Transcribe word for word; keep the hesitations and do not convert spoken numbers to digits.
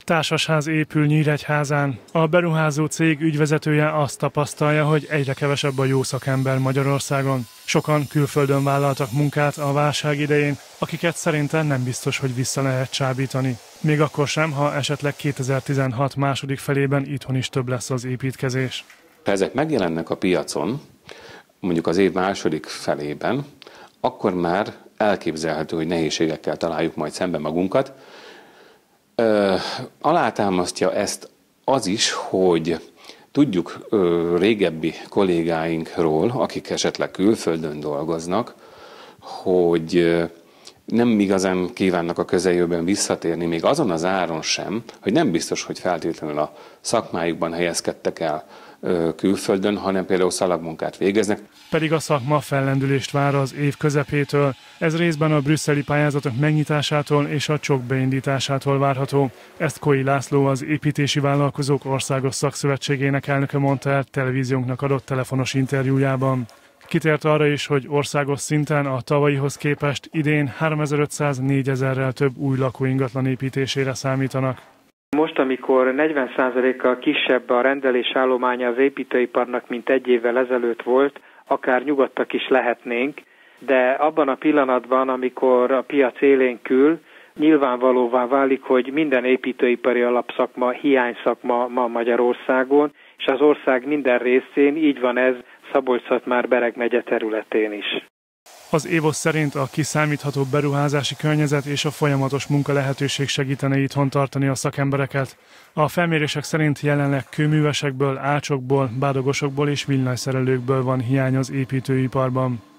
Társasház épül Nyíregyházán. A beruházó cég ügyvezetője azt tapasztalja, hogy egyre kevesebb a jó szakember Magyarországon. Sokan külföldön vállaltak munkát a válság idején, akiket szerintem nem biztos, hogy vissza lehet csábítani. Még akkor sem, ha esetleg kétezer-tizenhat második felében itthon is több lesz az építkezés. Ha ezek megjelennek a piacon, mondjuk az év második felében, akkor már elképzelhető, hogy nehézségekkel találjuk majd szembe magunkat. Ö, alátámasztja ezt az is, hogy tudjuk ö, régebbi kollégáinkról, akik esetleg külföldön dolgoznak, hogy ö, nem igazán kívánnak a közeljövőben visszatérni, még azon az áron sem, hogy nem biztos, hogy feltétlenül a szakmájukban helyezkedtek el ö, külföldön, hanem például szalagmunkát végeznek. Pedig a szakma fellendülést vár az év közepétől. Ez részben a brüsszeli pályázatok megnyitásától és a csok beindításától várható. Ezt Koi László, az Építési Vállalkozók Országos Szakszövetségének elnöke mondta el televíziónknak adott telefonos interjújában. Kitért arra is, hogy országos szinten a tavalyihoz képest idén háromezer-ötszáz-négyezerrel több új lakóingatlan építésére számítanak. Most, amikor negyven százalékkal kisebb a rendelésállománya az építőiparnak, mint egy évvel ezelőtt volt, akár nyugodtak is lehetnénk, de abban a pillanatban, amikor a piac élénkül, nyilvánvalóvá válik, hogy minden építőipari alapszakma hiányszakma ma Magyarországon, és az ország minden részén, így van ez Szabolcs-Szatmár-Bereg megye területén is. Az Évosz szerint a kiszámítható beruházási környezet és a folyamatos munka lehetőség segítene itthon tartani a szakembereket. A felmérések szerint jelenleg kőművesekből, ácsokból, bádogosokból és villanyszerelőkből van hiány az építőiparban.